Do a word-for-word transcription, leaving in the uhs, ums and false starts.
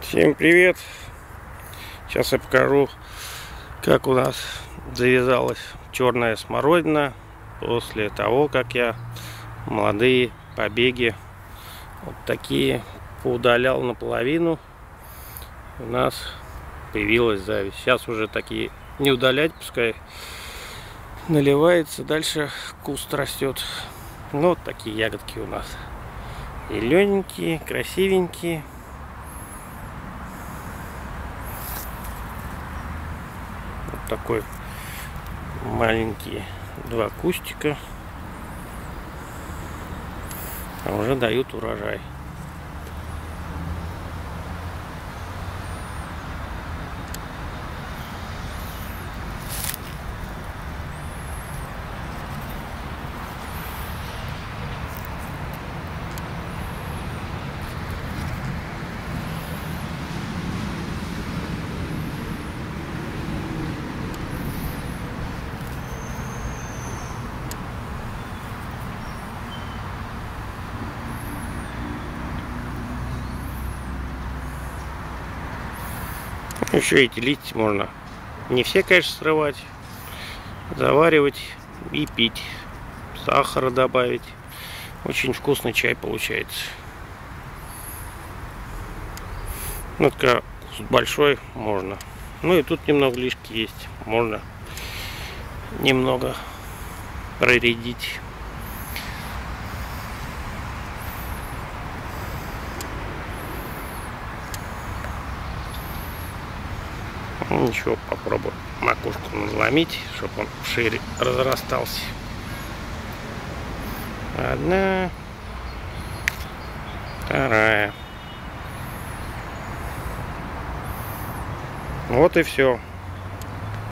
Всем привет! Сейчас я покажу, как у нас завязалась черная смородина после того, как я молодые побеги вот такие поудалял наполовину. У нас появилась зависть. Сейчас уже такие не удалять, пускай наливается, дальше куст растет. Ну, вот такие ягодки у нас зелененькие, красивенькие. Вот такой маленькие два кустика, а уже дают урожай. Еще эти листья можно не все, конечно, срывать, заваривать и пить, сахара добавить. Очень вкусный чай получается. Ну, когда большой можно. Ну и тут немного лишки есть, можно немного проредить. Ничего, попробую макушку надломить, чтобы он шире разрастался. Одна, вторая. Вот и все.